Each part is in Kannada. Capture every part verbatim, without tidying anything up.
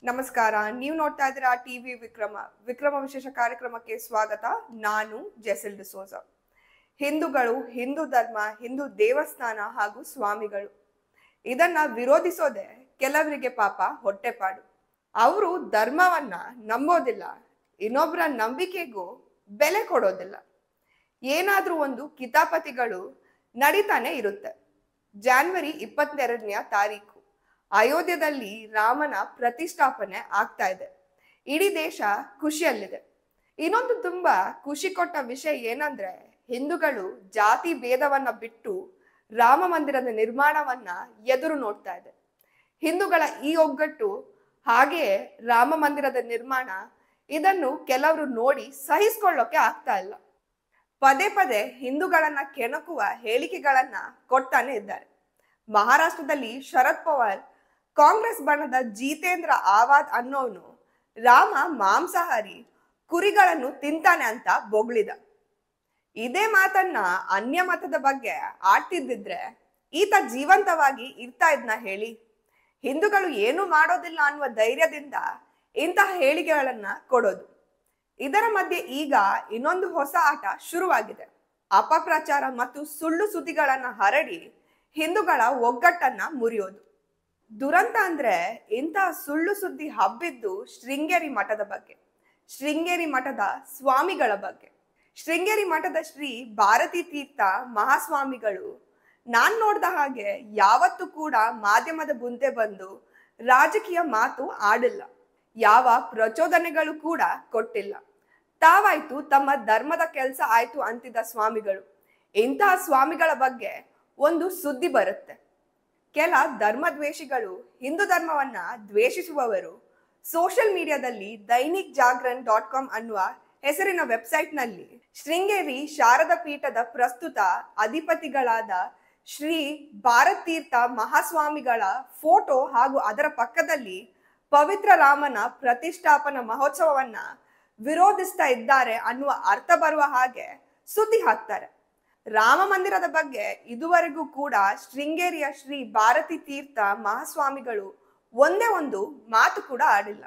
ನಮಸ್ಕಾರ. ನೀವು ನೋಡ್ತಾ ಇದ್ದೀರಾ ಟಿವಿ ವಿಕ್ರಮ ವಿಕ್ರಮ ವಿಶೇಷ ಕಾರ್ಯಕ್ರಮಕ್ಕೆ ಸ್ವಾಗತ. ನಾನು ಜೆಸಿಲ್ ಡಿಸೋಜ. ಹಿಂದೂಗಳು, ಹಿಂದೂ ಧರ್ಮ, ಹಿಂದೂ ದೇವಸ್ಥಾನ ಹಾಗೂ ಸ್ವಾಮಿಗಳು ಇದನ್ನ ವಿರೋಧಿಸೋದೆ ಕೆಲವರಿಗೆ ಪಾಪ ಹೊಟ್ಟೆಪಾಡು. ಅವರು ಧರ್ಮವನ್ನ ನಂಬೋದಿಲ್ಲ, ಇನ್ನೊಬ್ಬರ ನಂಬಿಕೆಗೂ ಬೆಲೆ ಕೊಡೋದಿಲ್ಲ. ಏನಾದ್ರೂ ಒಂದು ಕಿತಾಪತಿಗಳು ನಡೀತಾನೆ ಇರುತ್ತೆ. ಜಾನ್ವರಿ ಇಪ್ಪತ್ತೆರಡನೆಯ ತಾರೀಕು ಅಯೋಧ್ಯದಲ್ಲಿ ರಾಮನ ಪ್ರತಿಷ್ಠಾಪನೆ ಆಗ್ತಾ ಇದೆ. ಇಡೀ ದೇಶ ಖುಷಿಯಲ್ಲಿದೆ. ಇನ್ನೊಂದು ತುಂಬಾ ಖುಷಿ ಕೊಟ್ಟ ವಿಷಯ ಏನಂದ್ರೆ, ಹಿಂದೂಗಳು ಜಾತಿ ಭೇದವನ್ನ ಬಿಟ್ಟು ರಾಮ ಮಂದಿರದ ನಿರ್ಮಾಣವನ್ನ ಎದುರು ನೋಡ್ತಾ ಇದೆ. ಹಿಂದೂಗಳ ಈ ಒಗ್ಗಟ್ಟು ಹಾಗೆಯೇ ರಾಮ ಮಂದಿರದ ನಿರ್ಮಾಣ ಇದನ್ನು ಕೆಲವರು ನೋಡಿ ಸಹಿಸ್ಕೊಳ್ಳೋಕೆ ಆಗ್ತಾ ಇಲ್ಲ. ಪದೇ ಪದೇ ಹಿಂದೂಗಳನ್ನ ಕೆಣಕುವ ಹೇಳಿಕೆಗಳನ್ನ ಕೊಡ್ತಾನೆ ಇದ್ದಾರೆ. ಮಹಾರಾಷ್ಟ್ರದಲ್ಲಿ ಶರದ್ ಪವಾರ್ ಕಾಂಗ್ರೆಸ್ ಬಣದ ಜಿತೇಂದ್ರ ಆವಾದ್ ಅನ್ನೋನು ರಾಮ ಮಾಂಸಾಹಾರಿ, ಕುರಿಗಳನ್ನು ತಿಂತಾನೆ ಅಂತ ಬೊಗಳಿದ. ಇದೇ ಮಾತನ್ನ ಅನ್ಯ ಮತದ ಬಗ್ಗೆ ಆಡ್ತಿದ್ದಿದ್ರೆ ಈತ ಜೀವಂತವಾಗಿ ಇರ್ತಾ ಇದ್ನ ಹೇಳಿ? ಹಿಂದೂಗಳು ಏನು ಮಾಡೋದಿಲ್ಲ ಅನ್ನುವ ಧೈರ್ಯದಿಂದ ಇಂತಹ ಹೇಳಿಕೆಗಳನ್ನ ಕೊಡೋದು. ಇದರ ಮಧ್ಯೆ ಈಗ ಇನ್ನೊಂದು ಹೊಸ ಆಟ ಶುರುವಾಗಿದೆ. ಅಪಪ್ರಚಾರ ಮತ್ತು ಸುಳ್ಳು ಸುದ್ದಿಗಳನ್ನ ಹರಡಿ ಹಿಂದೂಗಳ ಒಗ್ಗಟ್ಟನ್ನ ಮುರಿಯೋದು. ದುರಂತ ಅಂದ್ರೆ ಇಂತಹ ಸುಳ್ಳು ಸುದ್ದಿ ಹಬ್ಬಿದ್ದು ಶೃಂಗೇರಿ ಮಠದ ಬಗ್ಗೆ, ಶೃಂಗೇರಿ ಮಠದ ಸ್ವಾಮಿಗಳ ಬಗ್ಗೆ. ಶೃಂಗೇರಿ ಮಠದ ಶ್ರೀ ಭಾರತೀ ತೀರ್ಥ ಮಹಾಸ್ವಾಮಿಗಳು ನಾನ್ ನೋಡ್ದ ಹಾಗೆ ಯಾವತ್ತೂ ಕೂಡ ಮಾಧ್ಯಮದ ಮುಂದೆ ಬಂದು ರಾಜಕೀಯ ಮಾತು ಆಡಿಲ್ಲ, ಯಾವ ಪ್ರಚೋದನೆಗಳು ಕೂಡ ಕೊಟ್ಟಿಲ್ಲ. ತಾವಾಯ್ತು ತಮ್ಮ ಧರ್ಮದ ಕೆಲಸ ಆಯ್ತು ಅಂತಿದ್ದ ಸ್ವಾಮಿಗಳು. ಇಂತಹ ಸ್ವಾಮಿಗಳ ಬಗ್ಗೆ ಒಂದು ಸುದ್ದಿ ಬರುತ್ತೆ. ಕೆಲ ಧರ್ಮದ್ವೇಷಿಗಳು, ಹಿಂದೂ ಧರ್ಮವನ್ನ ದ್ವೇಷಿಸುವವರು ಸೋಷಿಯಲ್ ಮೀಡಿಯಾದಲ್ಲಿ ದೈನಿಕ್ ಜಾಗರಣ್ ಡಾಟ್ ಕಾಮ್ ಅನ್ನುವ ಹೆಸರಿನ ವೆಬ್ಸೈಟ್ ನಲ್ಲಿ ಶೃಂಗೇರಿ ಶಾರದಾ ಪೀಠದ ಪ್ರಸ್ತುತ ಅಧಿಪತಿಗಳಾದ ಶ್ರೀ ಭಾರತೀರ್ಥ ಮಹಾಸ್ವಾಮಿಗಳ ಫೋಟೋ ಹಾಗೂ ಅದರ ಪಕ್ಕದಲ್ಲಿ ಪವಿತ್ರ ರಾಮನ ಪ್ರತಿಷ್ಠಾಪನಾ ಮಹೋತ್ಸವವನ್ನ ವಿರೋಧಿಸ್ತಾ ಇದ್ದಾರೆ ಅನ್ನುವ ಅರ್ಥ ಬರುವ ಹಾಗೆ ಸುದ್ದಿ ಹಾಕ್ತಾರೆ. ರಾಮ ಮಂದಿರದ ಬಗ್ಗೆ ಇದುವರೆಗೂ ಕೂಡ ಶೃಂಗೇರಿಯ ಶ್ರೀ ಭಾರತೀ ತೀರ್ಥ ಮಹಾಸ್ವಾಮಿಗಳು ಒಂದೇ ಒಂದು ಮಾತು ಕೂಡ ಆಡಿಲ್ಲ.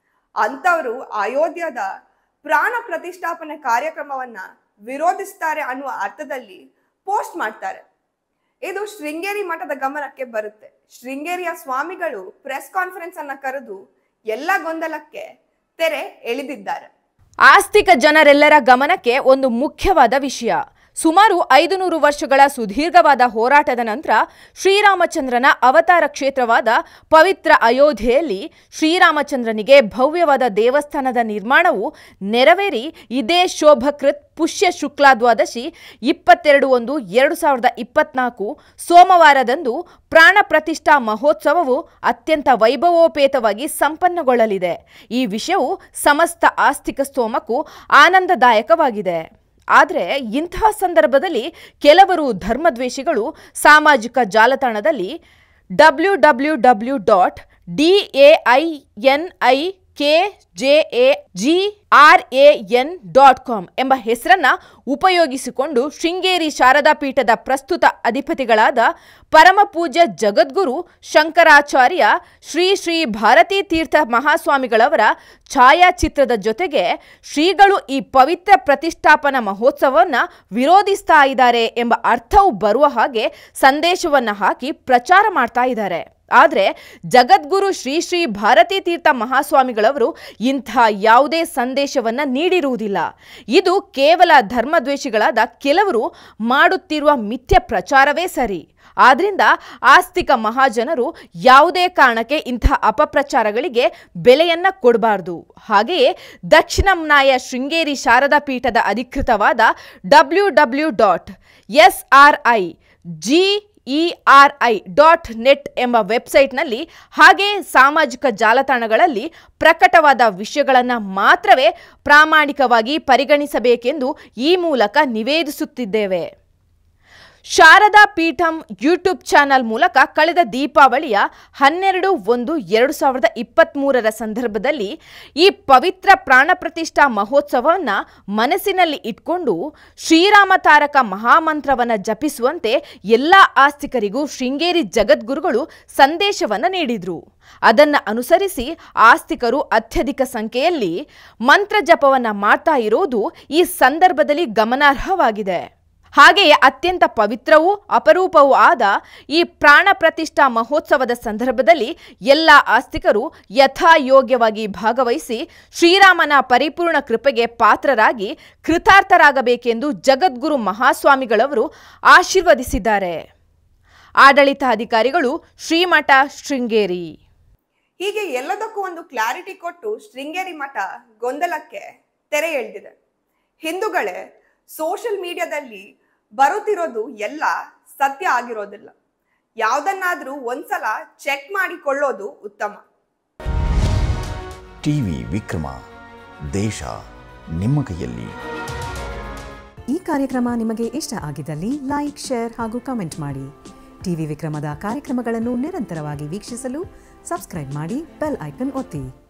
ಅಂತವರು ಅಯೋಧ್ಯದ ಪ್ರಾಣ ಪ್ರತಿಷ್ಠಾಪನೆ ಕಾರ್ಯಕ್ರಮವನ್ನ ವಿರೋಧಿಸ್ತಾರೆ ಅನ್ನುವ ಅರ್ಥದಲ್ಲಿ ಪೋಸ್ಟ್ ಮಾಡ್ತಾರೆ. ಇದು ಶೃಂಗೇರಿ ಮಠದ ಗಮನಕ್ಕೆ ಬರುತ್ತೆ. ಶೃಂಗೇರಿಯ ಸ್ವಾಮಿಗಳು ಪ್ರೆಸ್ ಕಾನ್ಫರೆನ್ಸ್ ಅನ್ನ ಕರೆದು ಎಲ್ಲ ಗೊಂದಲಕ್ಕೆ ತೆರೆ ಎಳೆದಿದ್ದಾರೆ. ಆಸ್ತಿಕ ಜನರೆಲ್ಲರ ಗಮನಕ್ಕೆ ಒಂದು ಮುಖ್ಯವಾದ ವಿಷಯ. ಸುಮಾರು ಐದು ನೂರು ವರ್ಷಗಳ ಸುದೀರ್ಘವಾದ ಹೋರಾಟದ ನಂತರ ಶ್ರೀರಾಮಚಂದ್ರನ ಅವತಾರ ಕ್ಷೇತ್ರವಾದ ಪವಿತ್ರ ಅಯೋಧ್ಯೆಯಲ್ಲಿ ಶ್ರೀರಾಮಚಂದ್ರನಿಗೆ ಭವ್ಯವಾದ ದೇವಸ್ಥಾನದ ನಿರ್ಮಾಣವು ನೆರವೇರಿ ಇದೇ ಶೋಭಕೃತ್ ಪುಷ್ಯ ಶುಕ್ಲಾ ದ್ವಾದಶಿ ಇಪ್ಪತ್ತೆರಡು ಒಂದು ಎರಡು ಸಾವಿರದ ಇಪ್ಪತ್ನಾಲ್ಕು ಸೋಮವಾರದಂದು ಪ್ರಾಣ ಪ್ರತಿಷ್ಠಾ ಮಹೋತ್ಸವವು ಅತ್ಯಂತ ವೈಭವೋಪೇತವಾಗಿ ಸಂಪನ್ನಗೊಳ್ಳಲಿದೆ. ಈ ವಿಷಯವು ಸಮಸ್ತ ಆಸ್ತಿಕ ಸ್ತೋಮಕ್ಕೂ ಆನಂದದಾಯಕವಾಗಿದೆ. ಆದರೆ ಇಂತಹ ಸಂದರ್ಭದಲ್ಲಿ ಕೆಲವರು ಧರ್ಮದ್ವೇಷಿಗಳು ಸಾಮಾಜಿಕ ಜಾಲತಾಣದಲ್ಲಿ W W W dot D A I N I K J A G R A N dot com ಎಂಬ ಹೆಸರನ್ನ ಉಪಯೋಗಿಸಿಕೊಂಡು ಶೃಂಗೇರಿ ಶಾರದಾ ಪೀಠದ ಪ್ರಸ್ತುತ ಅಧಿಪತಿಗಳಾದ ಪರಮಪೂಜ್ಯ ಜಗದ್ಗುರು ಶಂಕರಾಚಾರ್ಯ ಶ್ರೀ ಶ್ರೀ ಭಾರತೀ ತೀರ್ಥ ಮಹಾಸ್ವಾಮಿಗಳವರ ಛಾಯಾಚಿತ್ರದ ಜೊತೆಗೆ ಶ್ರೀಗಳು ಈ ಪವಿತ್ರ ಪ್ರತಿಷ್ಠಾಪನಾ ಮಹೋತ್ಸವವನ್ನು ವಿರೋಧಿಸ್ತಾ ಇದ್ದಾರೆ ಎಂಬ ಅರ್ಥವು ಬರುವ ಹಾಗೆ ಸಂದೇಶವನ್ನು ಹಾಕಿ ಪ್ರಚಾರ ಮಾಡ್ತಾ ಇದ್ದಾರೆ. ಆದರೆ ಜಗದ್ಗುರು ಶ್ರೀ ಶ್ರೀ ಭಾರತೀ ತೀರ್ಥ ಮಹಾಸ್ವಾಮಿಗಳವರು ಇಂಥ ಯಾವುದೇ ಸಂದೇಶವನ್ನ ನೀಡಿರುವುದಿಲ್ಲ. ಇದು ಕೇವಲ ಧರ್ಮದ್ವೇಷಿಗಳಾದ ಕೆಲವರು ಮಾಡುತ್ತಿರುವ ಮಿಥ್ಯ ಪ್ರಚಾರವೇ ಸರಿ. ಆದ್ರಿಂದ ಆಸ್ತಿಕ ಮಹಾಜನರು ಯಾವುದೇ ಕಾರಣಕ್ಕೆ ಇಂಥ ಅಪಪ್ರಚಾರಗಳಿಗೆ ಬೆಲೆಯನ್ನ ಕೊಡಬಾರದು. ಹಾಗೆಯೇ ದಕ್ಷಿಣಮ್ನಾಯ ಶೃಂಗೇರಿ ಶಾರದಾ ಪೀಠದ ಅಧಿಕೃತವಾದ W W dot S R I G E R I dot net ಎಂಬ ವೆಬ್ಸೈಟ್ನಲ್ಲಿ ಹಾಗೆ ಸಾಮಾಜಿಕ ಜಾಲತಾಣಗಳಲ್ಲಿ ಪ್ರಕಟವಾದ ವಿಷಯಗಳನ್ನು ಮಾತ್ರವೇ ಪ್ರಾಮಾಣಿಕವಾಗಿ ಪರಿಗಣಿಸಬೇಕೆಂದು ಈ ಮೂಲಕ ನಿವೇದಿಸುತ್ತಿದ್ದೇವೆ. ಶಾರದಾ ಪೀಠಂ ಯೂಟ್ಯೂಬ್ ಚಾನೆಲ್ ಮೂಲಕ ಕಳೆದ ದೀಪಾವಳಿಯ ಹನ್ನೆರಡು ಒಂದು ಎರಡು ಸಾವಿರದ ಇಪ್ಪತ್ತ್ಮೂರರ ಸಂದರ್ಭದಲ್ಲಿ ಈ ಪವಿತ್ರ ಪ್ರಾಣ ಪ್ರತಿಷ್ಠಾ ಮಹೋತ್ಸವವನ್ನು ಮನಸ್ಸಿನಲ್ಲಿ ಇಟ್ಕೊಂಡು ಶ್ರೀರಾಮ ತಾರಕ ಮಹಾಮಂತ್ರವನ್ನು ಜಪಿಸುವಂತೆ ಎಲ್ಲ ಆಸ್ತಿಕರಿಗೂ ಶೃಂಗೇರಿ ಜಗದ್ಗುರುಗಳು ಸಂದೇಶವನ್ನು ನೀಡಿದರು. ಅದನ್ನು ಅನುಸರಿಸಿ ಆಸ್ತಿಕರು ಅತ್ಯಧಿಕ ಸಂಖ್ಯೆಯಲ್ಲಿ ಮಂತ್ರ ಜಪವನ್ನು ಮಾಡ್ತಾ ಇರೋದು ಈ ಸಂದರ್ಭದಲ್ಲಿ ಗಮನಾರ್ಹವಾಗಿದೆ. ಹಾಗೆಯೇ ಅತ್ಯಂತ ಪವಿತ್ರವೂ ಅಪರೂಪವೂ ಆದ ಈ ಪ್ರಾಣ ಪ್ರತಿಷ್ಠಾ ಮಹೋತ್ಸವದ ಸಂದರ್ಭದಲ್ಲಿ ಎಲ್ಲ ಆಸ್ತಿಕರು ಯಥಾಯೋಗ್ಯವಾಗಿ ಭಾಗವಹಿಸಿ ಶ್ರೀರಾಮನ ಪರಿಪೂರ್ಣ ಕೃಪೆಗೆ ಪಾತ್ರರಾಗಿ ಕೃತಾರ್ಥರಾಗಬೇಕೆಂದು ಜಗದ್ಗುರು ಮಹಾಸ್ವಾಮಿಗಳವರು ಆಶೀರ್ವದಿಸಿದ್ದಾರೆ. ಆಡಳಿತಾಧಿಕಾರಿಗಳು ಶ್ರೀಮಠ ಶೃಂಗೇರಿ. ಹೀಗೆ ಎಲ್ಲದಕ್ಕೂ ಒಂದು ಕ್ಲಾರಿಟಿ ಕೊಟ್ಟು ಶೃಂಗೇರಿ ಮಠ ಗೊಂದಲಕ್ಕೆ ತೆರೆ ಎಳೆದಿದೆ. ಹಿಂದೂಗಳೇ, ಸೋಷಿಯಲ್ ಮೀಡಿಯಾದಲ್ಲಿ ಬರುತ್ತಿರೋದು ಎಲ್ಲ ಸತ್ಯ ಆಗಿರೋದಿಲ್ಲ. ಯಾವುದನ್ನಾದ್ರೂ ಒಂದ್ಸಲ ಚೆಕ್ ಮಾಡಿಕೊಳ್ಳೋದು ಉತ್ತಮ. ಟಿವಿ ವಿಕ್ರಮ, ದೇಶ ನಿಮ್ಮ ಕೈಯಲ್ಲಿ. ಈ ಕಾರ್ಯಕ್ರಮ ನಿಮಗೆ ಇಷ್ಟ ಆಗಿದ್ದಲ್ಲಿ ಲೈಕ್, ಶೇರ್ ಹಾಗೂ ಕಮೆಂಟ್ ಮಾಡಿ. ಟಿವಿ ವಿಕ್ರಮದ ಕಾರ್ಯಕ್ರಮಗಳನ್ನು ನಿರಂತರವಾಗಿ ವೀಕ್ಷಿಸಲು ಸಬ್ಸ್ಕ್ರೈಬ್ ಮಾಡಿ, ಬೆಲ್ ಐಕನ್ ಒತ್ತಿ.